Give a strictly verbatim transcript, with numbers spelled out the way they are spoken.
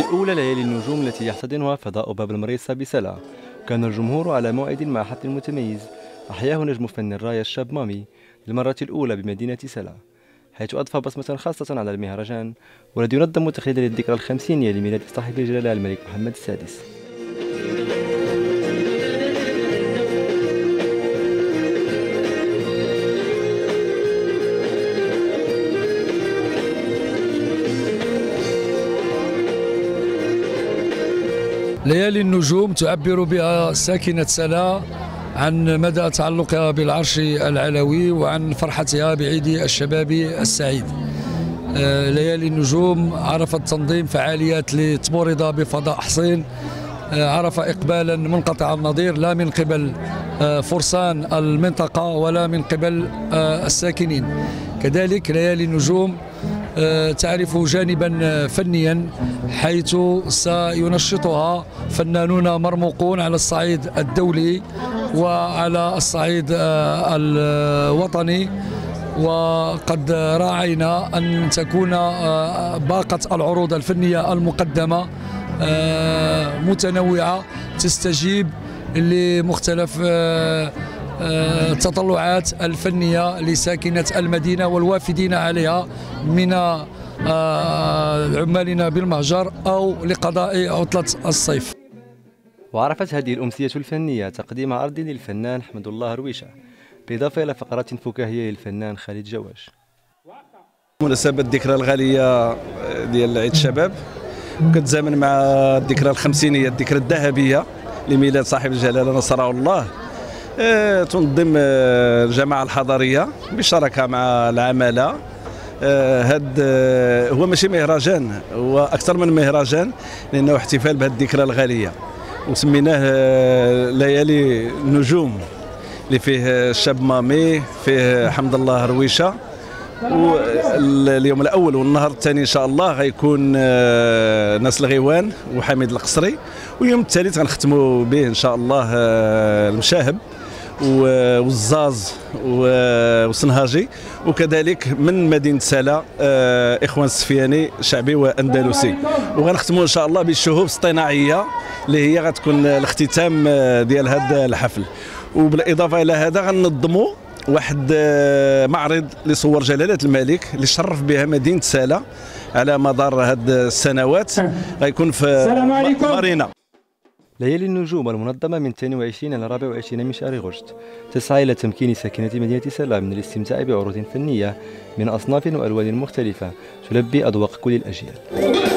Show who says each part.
Speaker 1: الأولى ليالي النجوم التي يحتضنها فضاء باب المريصة بسلا. كان الجمهور على موعد مع حفل متميز أحياه نجم فن الراية الشاب مامي للمرة الأولى بمدينة سلا، حيث أضفى بصمة خاصة على المهرجان والذي ينظم تخليدا للذكرى الخمسينية لميلاد صاحب الجلالة الملك محمد السادس.
Speaker 2: ليالي النجوم تعبر بها ساكنة سلا عن مدى تعلقها بالعرش العلوي وعن فرحتها بعيد الشباب السعيد. ليالي النجوم عرفت تنظيم فعاليات لتمرض بفضاء حصين، عرف إقبالا منقطع النظير لا من قبل فرسان المنطقة ولا من قبل الساكنين. كذلك ليالي النجوم تعرف جانبا فنيا حيث سينشطها فنانون مرموقون على الصعيد الدولي وعلى الصعيد الوطني، وقد راعينا أن تكون باقة العروض الفنية المقدمة متنوعة تستجيب لمختلف التطلعات الفنية لساكنة المدينة والوافدين عليها من عمالنا بالمهجر أو لقضاء عطلة الصيف.
Speaker 1: وعرفت هذه الأمسية الفنية تقديم عرض للفنان حمد الله رويشة بالإضافة إلى فقرات فكاهية للفنان خالد جواش.
Speaker 3: مناسبة الذكرى الغالية ديال عيد الشباب كتزامن مع الذكرى الخمسينية، الذكرى الذهبية لميلاد صاحب الجلالة نصره الله. أه تنظم الجماعة الحضرية بالشراكة مع العمالة. أه هاد أه هو ماشي مهرجان، هو أكثر من مهرجان لأنه احتفال بهذه الذكرى الغالية، وسميناه أه ليالي النجوم اللي فيه الشاب مامي، فيه حمد الله رويشة. واليوم الأول والنهار الثاني إن شاء الله غيكون أه ناس الغيوان وحميد القصري، واليوم الثالث غنختموا به إن شاء الله أه المشاهب والزاز وصنهاجي، وكذلك من مدينه سلا اخوان السفياني شعبي واندلسي. وغنختموا ان شاء الله بالشهوب الاصطناعيه اللي هي غتكون الاختتام ديال هذا الحفل. وبالاضافه الى هذا غننظموا واحد معرض لصور جلاله الملك اللي شرف بها مدينه سلا على مدار هذه السنوات، غيكون في مارينا.
Speaker 1: ليالي النجوم المنظمة من اثنين وعشرين إلى أربعة وعشرين من شهر غشت تسعى إلى تمكين ساكنة مدينة سلا من الاستمتاع بعروض فنية من أصناف وألوان مختلفة تلبي أذواق كل الأجيال.